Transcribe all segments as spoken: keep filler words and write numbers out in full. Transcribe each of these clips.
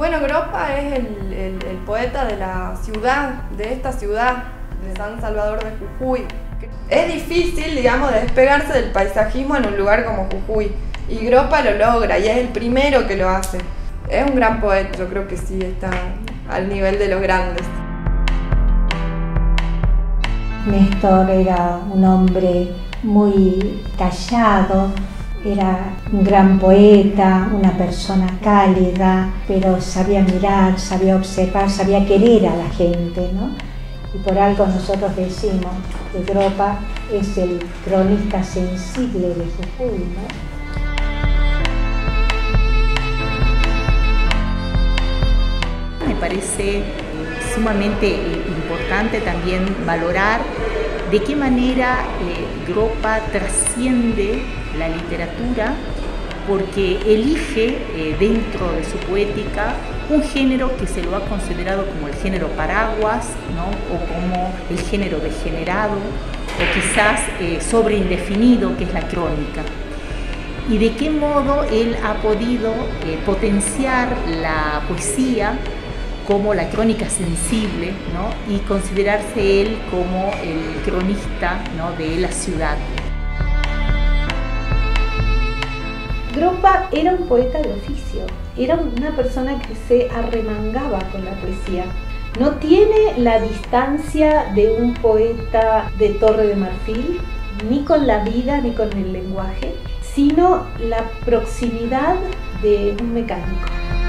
Bueno, Gropa es el, el, el poeta de la ciudad, de esta ciudad, de San Salvador de Jujuy. Es difícil, digamos, despegarse del paisajismo en un lugar como Jujuy, y Gropa lo logra, y es el primero que lo hace. Es un gran poeta, yo creo que sí está al nivel de los grandes. Néstor era un hombre muy callado, era un gran poeta, una persona cálida, pero sabía mirar, sabía observar, sabía querer a la gente, ¿no? Y por algo nosotros decimos que Gropa es el cronista sensible de Jujuy, ¿no? Me parece sumamente importante también valorar de qué manera eh, Gropa trasciende la literatura, porque elige eh, dentro de su poética un género que se lo ha considerado como el género paraguas, ¿no? O como el género degenerado, o quizás eh, sobreindefinido, que es la crónica. Y de qué modo él ha podido eh, potenciar la poesía como la crónica sensible, ¿no? Y considerarse él como el cronista, ¿no? De la ciudad. Gropa era un poeta de oficio, era una persona que se arremangaba con la poesía. No tiene la distancia de un poeta de Torre de Marfil, ni con la vida ni con el lenguaje, sino la proximidad de un mecánico.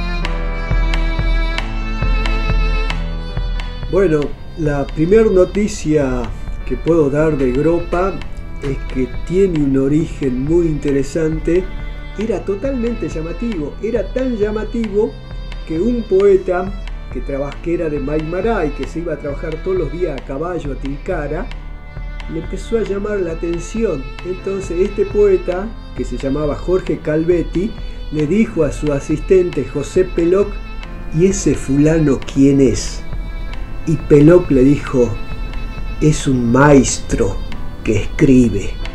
Bueno, la primera noticia que puedo dar de Gropa es que tiene un origen muy interesante. Era totalmente llamativo, era tan llamativo que un poeta que, que era de Maimará y que se iba a trabajar todos los días a caballo a Tilcara, le empezó a llamar la atención. Entonces este poeta, que se llamaba Jorge Calvetti, le dijo a su asistente José Peloc: ¿y ese fulano quién es? Y Peloc le dijo: es un maestro que escribe.